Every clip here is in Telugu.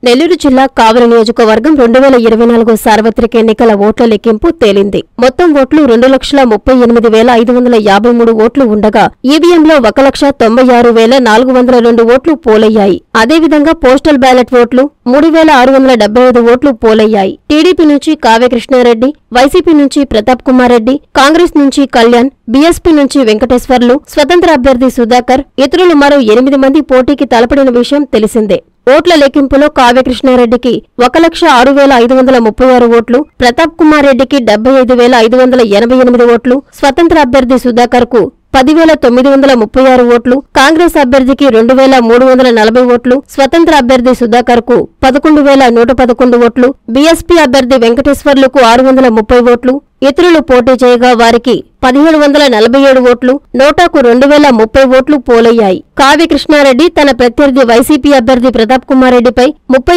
నెల్లూరు జిల్లా కావలి నియోజకవర్గం 2024 సార్వత్రిక ఎన్నికల ఓట్ల లెక్కింపు తేలింది. మొత్తం ఓట్లు 2,38,553 ఓట్లు ఉండగా ఈవీఎంలో 1,96,402 ఓట్లు పోలయ్యాయి. అదేవిధంగా పోస్టల్ బ్యాలెట్ ఓట్లు 3,675 ఓట్లు పోలయ్యాయి. టీడీపీ నుంచి కావ్య కృష్ణారెడ్డి, వైసీపీ నుంచి ప్రతాప్ కుమార్ రెడ్డి, కాంగ్రెస్ నుంచి కళ్యాణ్, బీఎస్పీ నుంచి వెంకటేశ్వర్లు, స్వతంత్ర అభ్యర్థి సుధాకర్, ఇతరులు మరో 8 మంది పోటీకి తలపడిన విషయం తెలిసిందే. ఓట్ల లెక్కింపులో కావ్య కృష్ణారెడ్డికి 1,06,536 ఓట్లు, ప్రతాప్ కుమార్ రెడ్డికి 75,588 ఓట్లు, స్వతంత్ర అభ్యర్థి సుధాకర్ కు 10,936 ఓట్లు, కాంగ్రెస్ అభ్యర్థికి 2,340 ఓట్లు, స్వతంత్ర అభ్యర్థి సుధాకర్ కు 11,111 ఓట్లు, బీఎస్పీ అభ్యర్థి వెంకటేశ్వర్లకు 630 ఓట్లు, ఇతరులు పోటీ చేయగా వారికి 1,747 ఓట్లు, నోటాకు 2,030 ఓట్లు పోలయ్యాయి. కావ్య కృష్ణారెడ్డి తన ప్రత్యర్థి వైసీపీ అభ్యర్థి ప్రతాప్ కుమార్ రెడ్డిపై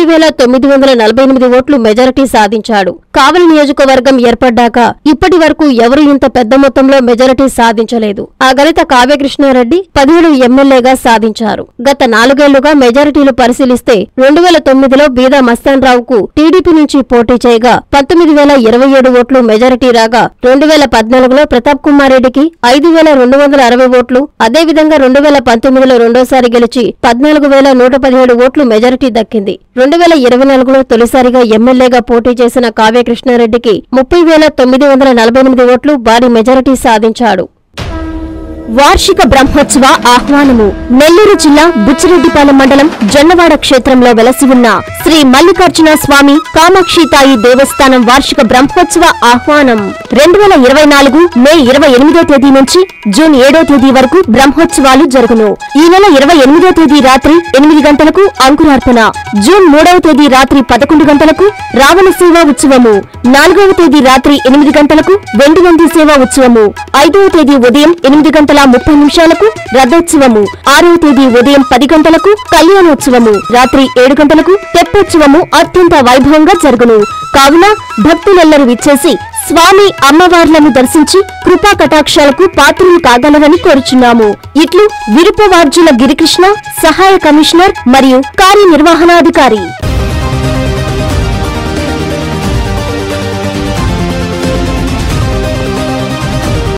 30,948 ఓట్లు మెజారిటీ సాధించాడు. కావలి నియోజకవర్గం ఏర్పడ్డాక ఇప్పటి వరకు ఎవరూ ఇంత పెద్ద మొత్తంలో మెజారిటీ సాధించలేదు. ఆ ఘనత కావ్య కృష్ణారెడ్డి 17 ఎమ్మెల్యేగా సాధించారు. గత 4 ఏళ్లుగా మెజారిటీలు పరిశీలిస్తే 2009లో బీదా మస్తాన్ రావుకు టీడీపీ నుంచి పోటీ చేయగా 19,027 ఓట్లు మెజారిటీ రాగా 2014లో ప్రతాప్ కుమార్ రెడ్డికి 5,260 ఓట్లు, అదేవిధంగా 2019లో రెండోసారి గెలిచి 14,117 ఓట్లు మెజారిటీ దక్కింది. 2024లో తొలిసారిగా ఎమ్మెల్యేగా పోటీ చేసిన కావ్య కృష్ణారెడ్డికి 30,948 ఓట్లు భారీ మెజారిటీ సాధించాడు. వార్షిక బ్రహ్మోత్సవ ఆహ్వానము. నెల్లూరు జిల్లా బుచ్చిరెడ్డిపాలెం మండలం జొన్నవాడ క్షేత్రంలో వెలసి ఉన్న శ్రీ మల్లికార్జున స్వామి కామాక్షితాయి దేవస్థానం వార్షిక బ్రహ్మోత్సవ ఆహ్వానం 2024 మే 28వ తేదీ నుంచి జూన్ 7వ తేదీ వరకు బ్రహ్మోత్సవాలు జరుగును. ఈ నెల 28వ తేదీ రాత్రి 8 గంటలకు అంకురార్పణ, జూన్ 3వ తేదీ రాత్రి 11 గంటలకు రావణ సేవా ఉత్సవము, 4వ తేదీ రాత్రి 8 గంటలకు వెండినంది సేవా ఉత్సవము, 5వ తేదీ ఉదయం 8 గంటల 30 నిమిషాలకు రథోత్సవము, 6వ తేదీ ఉదయం 10 గంటలకు కళ్యాణోత్సవము, రాత్రి 7 గంటలకు తెప్పోత్సవము అత్యంత వైభవంగా జరుగును. కావున భక్తులెల్లరూ విచ్చేసి స్వామి అమ్మవార్లను దర్శించి కృపా కటాక్షాలకు పాత్రులు కాగలరని కోరుచున్నాము. ఇట్లు విరుపవార్జుల గిరికృష్ణ, సహాయ కమిషనర్ మరియు కార్యనిర్వహణాధికారి.